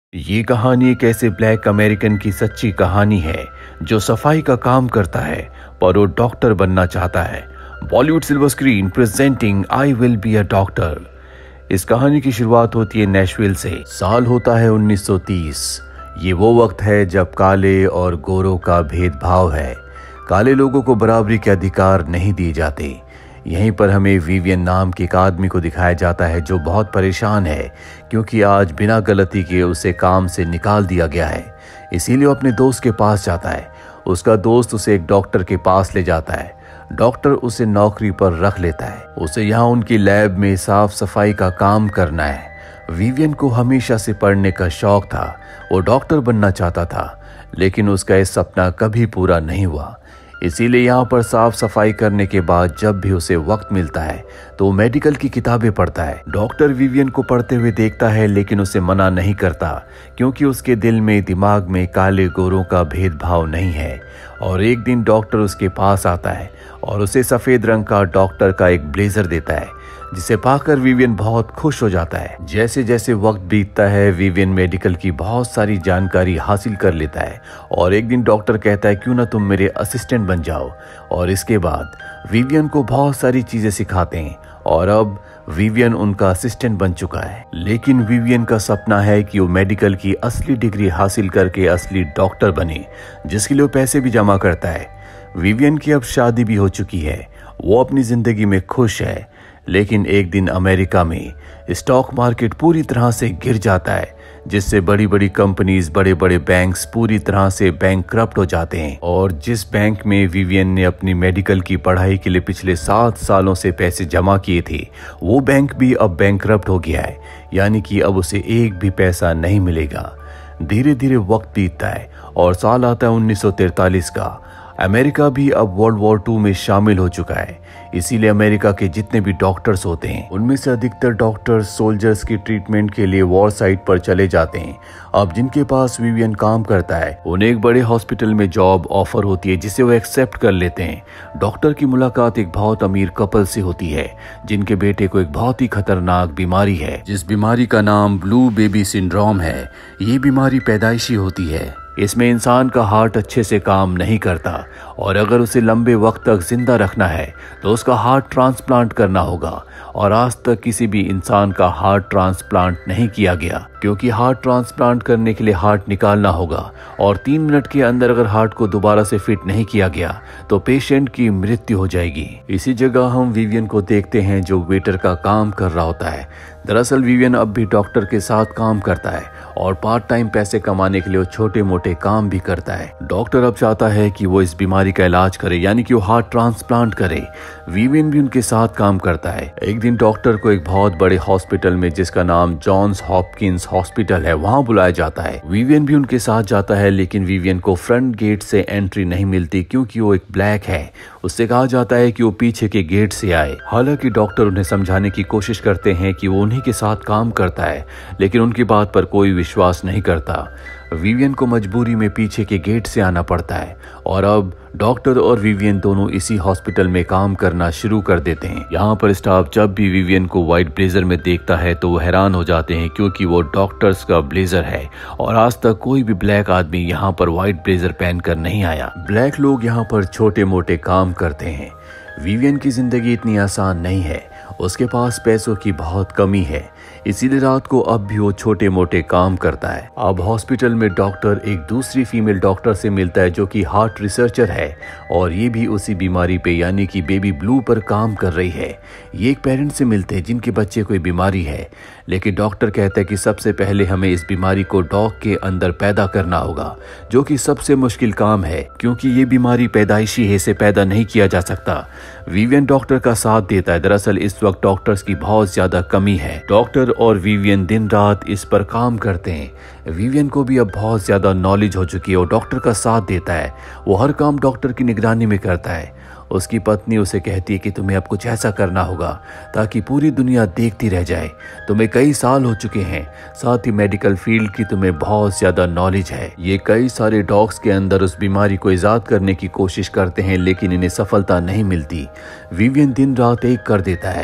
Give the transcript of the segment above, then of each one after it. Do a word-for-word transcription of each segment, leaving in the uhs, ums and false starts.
ये कहानी एक ऐसे ब्लैक अमेरिकन की सच्ची कहानी है जो सफाई का काम करता है पर वो डॉक्टर बनना चाहता है। Bollywood silver screen presenting I will be a doctor. इस कहानी की शुरुआत होती है नेशविल से। साल होता है उन्नीस सौ तीस। ये वो वक्त है जब काले और गोरों का भेदभाव है। काले लोगों को बराबरी के अधिकार नहीं दिए जाते। यहीं पर हमें विवियन नाम के एक आदमी को दिखाया जाता है जो बहुत परेशान है क्योंकि आज बिना गलती के उसे काम से निकाल दिया गया है। इसीलिए वो अपने दोस्त के पास जाता है। उसका दोस्त उसे एक डॉक्टर के पास ले जाता है। डॉक्टर उसे नौकरी पर रख लेता है। उसे यहाँ उनकी लैब में साफ सफाई का काम करना है। विवियन को हमेशा से पढ़ने का शौक था। वो डॉक्टर बनना चाहता था लेकिन उसका यह सपना कभी पूरा नहीं हुआ। इसीलिए यहाँ पर साफ सफाई करने के बाद जब भी उसे वक्त मिलता है तो वो मेडिकल की किताबें पढ़ता है। डॉक्टर विवियन को पढ़ते हुए देखता है लेकिन उसे मना नहीं करता क्योंकि उसके दिल में दिमाग में काले गोरों का भेदभाव नहीं है। और एक दिन डॉक्टर उसके पास आता है और उसे सफेद रंग का डॉक्टर का एक ब्लेजर देता है जिसे पाकर विवियन बहुत खुश हो जाता है। जैसे जैसे वक्त बीतता है विवियन मेडिकल की बहुत सारी जानकारी हासिल कर लेता है और एक दिन डॉक्टर कहता है क्यों ना तुम मेरे असिस्टेंट बन जाओ। और इसके बाद विवियन को बहुत सारी चीजें सिखाते हैं और अब विवियन उनका असिस्टेंट बन चुका है। लेकिन विवियन का सपना है कि वो मेडिकल की असली डिग्री हासिल करके असली डॉक्टर बने जिसके लिए वो पैसे भी जमा करता है। विवियन की अब शादी भी हो चुकी है। वो अपनी जिंदगी में खुश है। लेकिन एक दिन अमेरिका में स्टॉक मार्केट पूरी तरह से गिर जाता है जिससे बड़ी बड़ी कंपनीज बड़े बड़े बैंक्स पूरी तरह से बैंकक्रप्ट हो जाते हैं। और जिस बैंक में विवियन ने अपनी मेडिकल की पढ़ाई के लिए पिछले सात सालों से पैसे जमा किए थे वो बैंक भी अब बैंकक्रप्ट हो गया है, यानी कि अब उसे एक भी पैसा नहीं मिलेगा। धीरे धीरे वक्त बीतता है और साल आता है उन्नीस सौ तैंतालीस का। अमेरिका भी अब वर्ल्ड वॉर टू में शामिल हो चुका है। इसीलिए अमेरिका के जितने भी डॉक्टर्स होते हैं उनमें से अधिकतर डॉक्टर्स सोल्जर्स की ट्रीटमेंट के लिए वॉर साइट पर चले जाते हैं। अब जिनके पास विवियन काम करता है उन्हें एक बड़े हॉस्पिटल में जॉब ऑफर होती है जिसे वो एक्सेप्ट कर लेते हैं। डॉक्टर की मुलाकात एक बहुत अमीर कपल से होती है जिनके बेटे को एक बहुत ही खतरनाक बीमारी है जिस बीमारी का नाम ब्लू बेबी सिंड्रोम है। ये बीमारी पैदाइशी होती है। इसमें इंसान का हार्ट अच्छे से काम नहीं करता और अगर उसे लंबे वक्त तक जिंदा रखना है तो उसका हार्ट ट्रांसप्लांट करना होगा। और आज तक किसी भी इंसान का हार्ट ट्रांसप्लांट नहीं किया गया क्योंकि हार्ट ट्रांसप्लांट करने के लिए हार्ट निकालना होगा और तीन मिनट के अंदर अगर हार्ट को दोबारा से फिट नहीं किया गया तो पेशेंट की मृत्यु हो जाएगी। इसी जगह हम विवियन को देखते हैं जो वेटर का काम कर रहा होता है। दरअसल विवियन अब भी डॉक्टर के साथ काम करता है और पार्ट टाइम पैसे कमाने के लिए वो छोटे मोटे काम भी करता है। डॉक्टर अब चाहता है कि वो इस बीमारी का इलाज करे, यानी कि वो हार्ट ट्रांसप्लांट करे। विवियन भी उनके साथ काम करता है। एक दिन डॉक्टर को एक बहुत बड़े हॉस्पिटल में जिसका नाम जॉन्स हॉपकिंस हॉस्पिटल है वहां बुलाया जाता है। विवियन भी उनके साथ जाता है लेकिन विवियन को फ्रंट गेट से एंट्री नहीं मिलती क्योंकि वो एक ब्लैक है। उससे कहा जाता है कि वो पीछे के गेट से आए। हालांकि डॉक्टर उन्हें समझाने की कोशिश करते हैं कि वो उन्हीं के साथ काम करता है लेकिन उनकी बात पर कोई विश्वास नहीं करता। विवियन को मजबूरी में पीछे के गेट से आना पड़ता है और अब डॉक्टर और विवियन दोनों इसी हॉस्पिटल में काम करना शुरू कर देते हैं। यहाँ पर स्टाफ जब भी विवियन को व्हाइट ब्लेजर में देखता है तो वो हैरान हो जाते हैं क्योंकि वो डॉक्टर्स का ब्लेजर है और आज तक कोई भी ब्लैक आदमी यहाँ पर व्हाइट ब्लेजर पहनकर नहीं आया। ब्लैक लोग यहाँ पर छोटे मोटे काम करते हैं। विवियन की जिंदगी इतनी आसान नहीं है। उसके पास पैसों की बहुत कमी है इसीलिए रात को अब भी वो छोटे मोटे काम करता है। अब हॉस्पिटल में डॉक्टर एक दूसरी फीमेल डॉक्टर से मिलता है जो कि हार्ट रिसर्चर है और ये भी उसी बीमारी पे यानी कि बेबी ब्लू पर काम कर रही है। ये एक पेरेंट से मिलते हैं जिनके बच्चे को बीमारी है लेकिन डॉक्टर कहता है कि सबसे पहले हमें इस बीमारी को डॉग के अंदर पैदा करना होगा जो कि सबसे मुश्किल काम है क्योंकि ये बीमारी पैदाइशी है, इसे पैदा नहीं किया जा सकता। विवियन डॉक्टर का साथ देता है। दरअसल इस वक्त डॉक्टर्स की बहुत ज्यादा कमी है। डॉक्टर और विवियन दिन रात इस पर काम करते हैं। विवियन को भी अब बहुत ज्यादा नॉलेज हो चुकी है और डॉक्टर का साथ देता है। वो हर काम डॉक्टर की निगरानी में करता है। उसकी पत्नी उसे कहती है कि तुम्हें अब कुछ ऐसा करना होगा ताकि पूरी दुनिया देखती रह जाए। तुम्हें कई साल हो चुके हैं, साथ ही मेडिकल फील्ड की तुम्हें बहुत ज्यादा नॉलेज है। ये कई सारे डॉग्स के अंदर उस बीमारी को इजाद करने की कोशिश करते हैं लेकिन इन्हें सफलता नहीं मिलती। विवियन दिन रात एक कर देता है।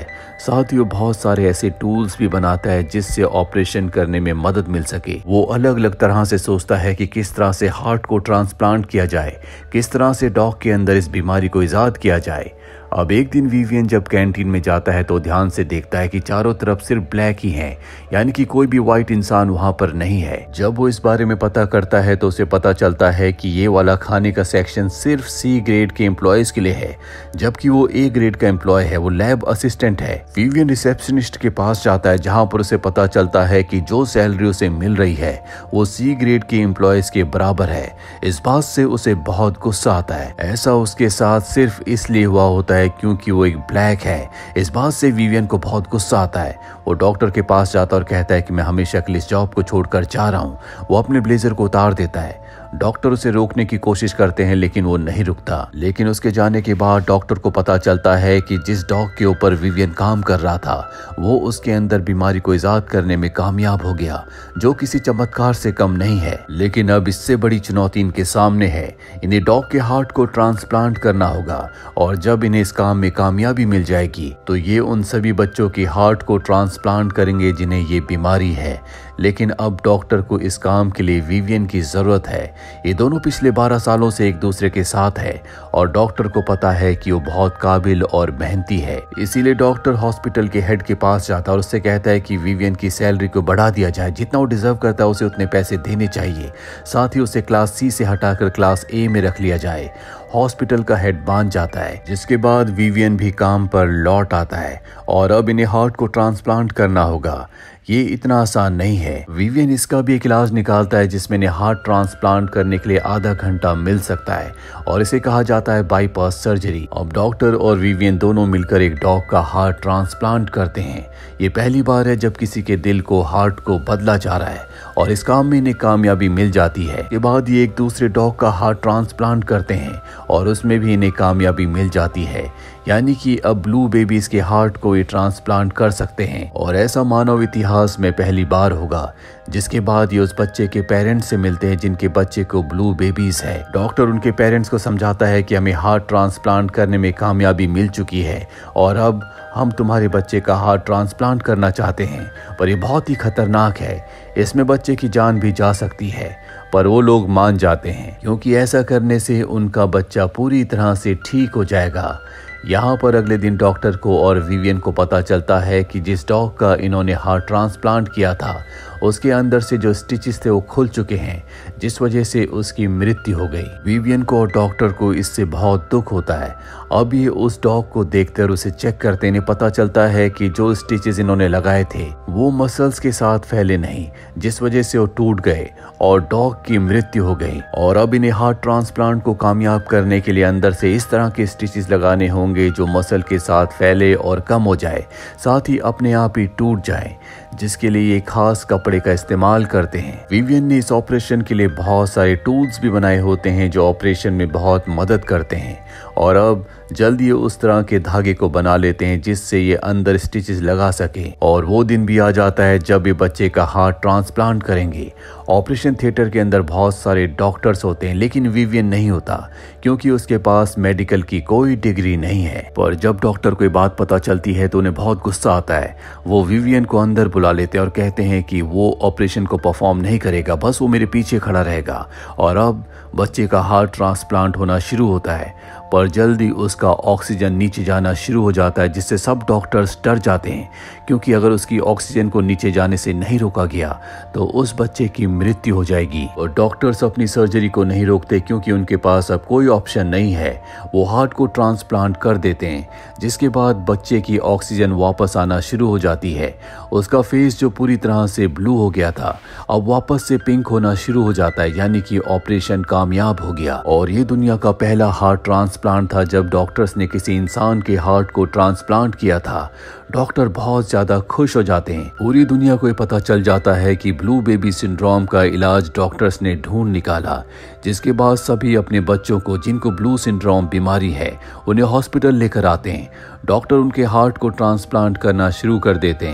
साथ ही वो बहुत सारे ऐसे टूल्स भी बनाता है जिससे ऑपरेशन करने में मदद मिल सके। वो अलग अलग तरह से सोचता है कि किस तरह से हार्ट को ट्रांसप्लांट किया जाए, किस तरह से डॉग के अंदर इस बीमारी को इजाद किया जाए। अब एक दिन विवियन जब कैंटीन में जाता है तो ध्यान से देखता है कि चारों तरफ सिर्फ ब्लैक ही हैं, यानी कि कोई भी व्हाइट इंसान वहां पर नहीं है। जब वो इस बारे में पता करता है तो उसे पता चलता है कि ये वाला खाने का सेक्शन सिर्फ सी ग्रेड के एम्प्लॉयज के लिए है, जबकि वो ए ग्रेड का एम्प्लॉय है, वो लैब असिस्टेंट है। विवियन रिसेप्शनिस्ट के पास जाता है जहां पर उसे पता चलता है कि जो सैलरी उसे मिल रही है वो सी ग्रेड के एम्प्लॉयज के बराबर है। इस बात से उसे बहुत गुस्सा आता है। ऐसा उसके साथ सिर्फ इसलिए हुआ होता है क्योंकि वो एक ब्लैक है। इस बात से विवियन को बहुत गुस्सा आता है। वो डॉक्टर के पास जाता और कहता है कि मैं हमेशा के लिए इस जॉब को छोड़कर जा रहा हूँ। वो अपने ब्लेजर को उतार देता है। डॉक्टर उसे रोकने की कोशिश करते हैं लेकिन वो नहीं रुकता। लेकिन उसके जाने के बाद डॉक्टर को पता चलता है कि जिस डॉग के ऊपर विवियन काम कर रहा था वो उसके अंदर बीमारी को इजाद करने में कामयाब हो गया, जो किसी चमत्कार से कम नहीं है। लेकिन अब इससे बड़ी चुनौती इनके सामने है। इन्हें डॉग के हार्ट को ट्रांसप्लांट करना होगा और जब इन्हें इस काम में कामयाबी मिल जाएगी तो ये उन सभी बच्चों की हार्ट को ट्रांसप्लांट करेंगे जिन्हें ये बीमारी है। लेकिन अब डॉक्टर को इस काम के लिए विवियन की जरूरत है। ये दोनों पिछले बारह सालों से एक दूसरे के साथ है और डॉक्टर को पता है कि वो बहुत काबिल और मेहनती है। इसीलिए डॉक्टर हॉस्पिटल के हेड के पास जाता है और उससे कहता है कि विवियन की सैलरी को बढ़ा दिया जाए, जितना वो डिजर्व करता है उसे उतने पैसे देने चाहिए। साथ ही उसे क्लास सी से हटाकर क्लास ए में रख लिया जाए। हॉस्पिटल का हेड मान जाता है, जिसके बाद विवियन भी काम पर लौट आता है और अब इन्हें हार्ट को ट्रांसप्लांट करना होगा। ये इतना आसान नहीं है। विवियन इसका भी एक इलाज निकालता है जिसमें इन्हें हार्ट ट्रांसप्लांट करने के लिए आधा घंटा मिल सकता है और इसे कहा जाता है बाईपास सर्जरी। अब डॉक्टर और विवियन दोनों मिलकर एक डॉग का हार्ट ट्रांसप्लांट करते हैं। ये पहली बार है जब किसी के दिल को हार्ट को बदला जा रहा है और इस काम में इन्हें कामयाबी मिल जाती है। के बाद ये एक दूसरे डॉग का हार्ट ट्रांसप्लांट करते हैं और उसमें भी इन्हें कामयाबी मिल जाती है, यानी कि अब ब्लू बेबीज के हार्ट को ये ट्रांसप्लांट कर सकते हैं और ऐसा मानव इतिहास में पहली बार होगा। जिसके बाद ये उस बच्चे के पेरेंट्स से मिलते हैं जिनके बच्चे को ब्लू बेबीज है। डॉक्टर उनके पेरेंट्स को समझाता है कि हमें हार्ट ट्रांसप्लांट करने में कामयाबी मिल चुकी है और अब हम तुम्हारे बच्चे का हार्ट ट्रांसप्लांट करना चाहते हैं, पर ये बहुत ही खतरनाक है, इसमें बच्चे की जान भी जा सकती है। पर वो लोग मान जाते हैं क्योंकि ऐसा करने से उनका बच्चा पूरी तरह से ठीक हो जाएगा। यहाँ पर अगले दिन डॉक्टर को और विवियन को पता चलता है कि जिस डॉग का इन्होंने हार्ट ट्रांसप्लांट किया था उसके अंदर से जो स्टिचेस थे वो खुल चुके हैं, जिस वजह से उसकी मृत्यु हो गई। विवियन को और डॉक्टर को इससे बहुत दुख होता है। अब ये उस डॉग को देखते और उसे चेक करते इन्हें पता चलता है कि जो स्टिचेस इन्होंने लगाए थे वो मसल्स के साथ फैले नहीं, जिस वजह से वो टूट गए और डॉग की मृत्यु हो गई। और अब इन्हें हार्ट ट्रांसप्लांट को कामयाब करने के लिए अंदर से इस तरह के स्टिचेस लगाने होंगे जो मसल के साथ फैले और कम हो जाए, साथ ही अपने आप ही टूट जाए, जिसके लिए ये खास कपड़े का इस्तेमाल करते हैं। विवियन ने इस ऑपरेशन के लिए बहुत सारे टूल्स भी बनाए होते हैं जो ऑपरेशन में बहुत मदद करते हैं और अब जल्दी उस तरह के धागे को बना लेते हैं जिससे ये अंदर स्टिचेस लगा सके। और वो दिन भी आ जाता है जब ये बच्चे का हार्ट ट्रांसप्लांट करेंगे। ऑपरेशन थिएटर के अंदर बहुत सारे डॉक्टर्स होते हैं लेकिन विवियन नहीं होता क्योंकि उसके पास मेडिकल की कोई डिग्री नहीं है। पर जब डॉक्टर को ये बात पता चलती है तो उन्हें बहुत गुस्सा आता है। वो विवियन को अंदर बुला लेते हैं और कहते हैं कि वो ऑपरेशन को परफॉर्म नहीं करेगा, बस वो मेरे पीछे खड़ा रहेगा। और अब बच्चे का हार्ट ट्रांसप्लांट होना शुरू होता है, पर जल्दी उसका ऑक्सीजन नीचे जाना शुरू हो जाता है जिससे सब डॉक्टर्स डर जाते हैं क्योंकि अगर उसकी ऑक्सीजन को नीचे जाने से नहीं रोका गया तो उस बच्चे की मृत्यु हो जाएगी। और डॉक्टर्स अपनी सर्जरी को नहीं रोकते क्योंकि उनके पास अब कोई ऑप्शन नहीं है। वो हार्ट को ट्रांसप्लांट कर देते हैं, जिसके बाद बच्चे की ऑक्सीजन वापस आना शुरू हो जाती है। उसका फेस जो पूरी तरह से ब्लू हो गया था अब वापस से पिंक होना शुरू हो जाता है, यानी कि ऑपरेशन कामयाब हो गया। और ये दुनिया का पहला हार्ट ट्रांसप्लांट था जब डॉक्टर्स ने किसी इंसान के हार्ट को ट्रांसप्लांट किया था। डॉक्टर बहुत ज्यादा खुश हो जाते हैं। पूरी दुनिया को ये पता चल जाता है कि ब्लू बेबी सिंड्रोम का इलाज डॉक्टर्स ने ढूंढ निकाला, जिसके बाद सभी अपने बच्चों को जिनको ब्लू सिंड्रोम बीमारी है उन्हें हॉस्पिटल लेकर आते हैं। डॉक्टर उनके हार्ट को ट्रांसप्लांट करना शुरू कर देते हैं।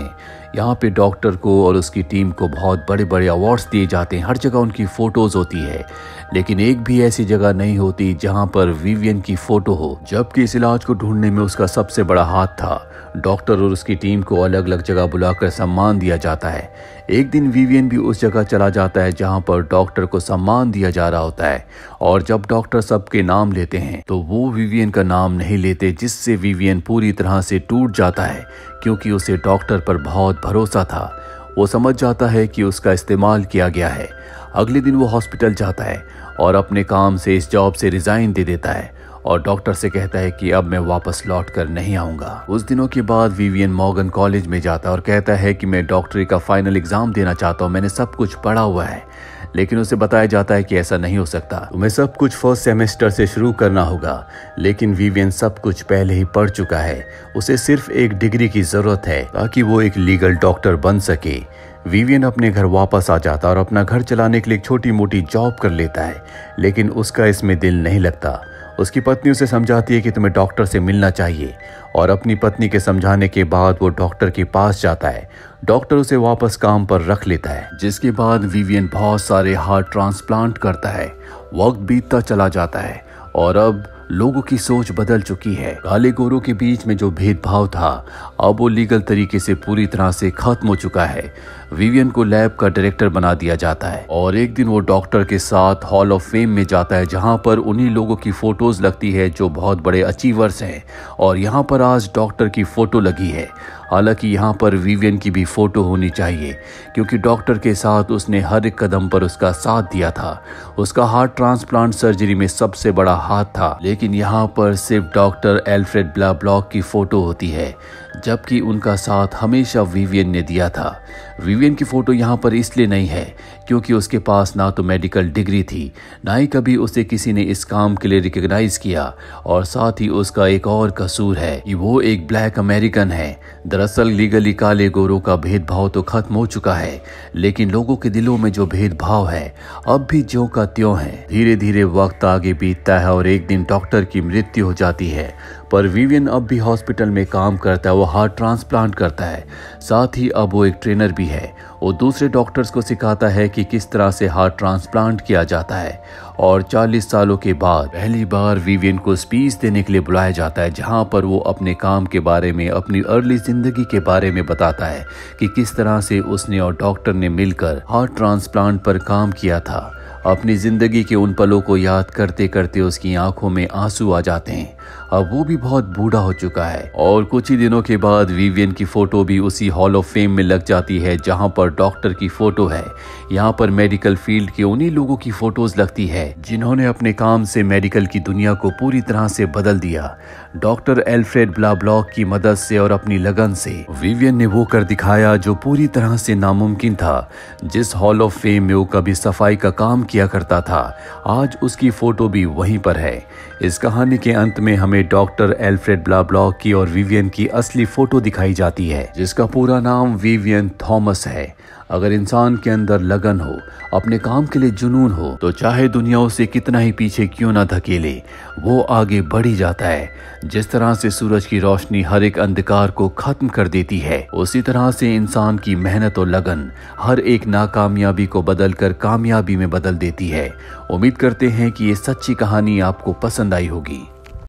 यहाँ पे डॉक्टर को और उसकी टीम को बहुत बड़े बड़े अवार्ड्स दिए जाते हैं, हर जगह उनकी फ़ोटोज़ होती है, लेकिन एक भी ऐसी जगह नहीं होती जहाँ पर विवियन की फ़ोटो हो, जबकि इस इलाज को ढूंढने में उसका सबसे बड़ा हाथ था। डॉक्टर और उसकी टीम को अलग अलग जगह बुलाकर सम्मान दिया जाता है। एक दिन विवियन भी उस जगह चला जाता है जहां पर डॉक्टर को सम्मान दिया जा रहा होता है, और जब डॉक्टर सबके नाम लेते हैं तो वो विवियन का नाम नहीं लेते, जिससे विवियन पूरी तरह से टूट जाता है, क्योंकि उसे डॉक्टर पर बहुत भरोसा था। वो समझ जाता है कि उसका इस्तेमाल किया गया है। अगले दिन वो हॉस्पिटल जाता है और अपने काम से इस जॉब से रिजाइन दे देता है और डॉक्टर से कहता है कि अब मैं वापस लौट कर नहीं आऊंगा। उस दिनों के बाद विवियन मॉर्गन कॉलेज में जाता है और कहता है कि मैं डॉक्टरी का फाइनल एग्जाम देना चाहता हूँ, मैंने सब कुछ पढ़ा हुआ है। लेकिन उसे बताया जाता है कि ऐसा नहीं हो सकता, तुम्हें सब कुछ फर्स्ट सेमेस्टर से शुरू करना होगा। लेकिन विवियन सब कुछ पहले ही पढ़ चुका है, उसे सिर्फ एक डिग्री की जरूरत है ताकि वो एक लीगल डॉक्टर बन सके। विवियन अपने घर वापस आ जाता और अपना घर चलाने के लिए एक छोटी मोटी जॉब कर लेता है, लेकिन उसका इसमें दिल नहीं लगता। उसकी पत्नी उसे समझाती है कि तुम्हें डॉक्टर से मिलना चाहिए, और अपनी पत्नी के समझाने के बाद वो डॉक्टर के पास जाता है। डॉक्टर उसे वापस काम पर रख लेता है, जिसके बाद विवियन बहुत सारे हार्ट ट्रांसप्लांट करता है। वक्त बीतता चला जाता है और अब लोगों की सोच बदल चुकी है। काले गोरों के बीच में जो भेदभाव था, अब वो लीगल तरीके से पूरी तरह से खत्म हो चुका है। विवियन को लैब का डायरेक्टर बना दिया जाता है और एक दिन वो डॉक्टर के साथ हॉल ऑफ फेम में जाता है, जहां पर उन्हीं लोगों की फोटोज लगती है जो बहुत बड़े अचीवर्स हैं, और यहाँ पर आज डॉक्टर की फोटो लगी है। हालांकि यहाँ पर विवियन की भी फोटो होनी चाहिए, क्योंकि डॉक्टर के साथ उसने हर एक कदम पर उसका साथ दिया था। उसका हार्ट ट्रांसप्लांट सर्जरी में सबसे बड़ा हाथ था, लेकिन यहाँ पर सिर्फ डॉक्टर एल्फ्रेड ब्लाब्लॉक की फोटो होती है, जबकि उनका साथ हमेशा विवियन ने दिया था। विवियन की फोटो यहाँ पर इसलिए नहीं है क्योंकि उसके पास ना तो मेडिकल डिग्री थी, ना ही कभी उसे किसी ने इस काम के लिए रिकॉग्नाइज किया, और साथ ही उसका एक और कसूर है कि वो एक ब्लैक अमेरिकन है। दरअसल लीगली काले गोरों का भेदभाव तो खत्म हो चुका है, लेकिन लोगों के दिलों में जो भेदभाव है अब भी ज्यों का त्यों है। धीरे धीरे वक्त आगे बीतता है और एक दिन डॉक्टर की मृत्यु हो जाती है, पर विवियन अब भी हॉस्पिटल में काम करता है। वो हार्ट ट्रांसप्लांट करता है, साथ ही अब वो एक ट्रेनर भी है। वो दूसरे डॉक्टर्स को सिखाता है कि किस तरह से हार्ट ट्रांसप्लांट किया जाता है। और चालीस सालों के बाद पहली बार विवियन को स्पीच देने के लिए बुलाया जाता है, जहां पर वो अपने काम के बारे में, अपनी अर्ली जिंदगी के बारे में बताता है कि किस तरह से उसने और डॉक्टर ने मिलकर हार्ट ट्रांसप्लांट पर काम किया था। अपनी जिंदगी के उन पलों को याद करते करते उसकी आंखों में आंसू आ जाते हैं। अब वो भी बहुत बूढ़ा हो चुका है, और कुछ ही दिनों के बाद विवियन की फोटो भी उसी हॉल ऑफ फेम में लग जाती है जहां पर डॉक्टर की फोटो है। यहाँ पर मेडिकल फील्ड के उन्हीं लोगों की फोटोज लगती है जिन्होंने अपने काम से मेडिकल की दुनिया को पूरी तरह से बदल दिया। डॉक्टर एल्फ्रेड ब्लाब्लॉक की मदद से और अपनी लगन से विवियन ने वो कर दिखाया जो पूरी तरह से नामुमकिन था। जिस हॉल ऑफ फेम में वो कभी सफाई का काम किया करता था, आज उसकी फोटो भी वहीं पर है। इस कहानी के अंत में हमें डॉक्टर एल्फ्रेड ब्लाब्लॉक की और विवियन की असली फोटो दिखाई जाती है, जिसका पूरा नाम विवियन थॉमस है। अगर इंसान के अंदर लगन हो, अपने काम के लिए जुनून हो, तो चाहे दुनिया उसे कितना ही पीछे क्यों ना धकेले, वो आगे बढ़ ही जाता है। जिस तरह से सूरज की रोशनी हर एक अंधकार को खत्म कर देती है, उसी तरह से इंसान की मेहनत और लगन हर एक नाकामयाबी को बदलकर कामयाबी में बदल देती है। उम्मीद करते हैं कि ये सच्ची कहानी आपको पसंद आई होगी।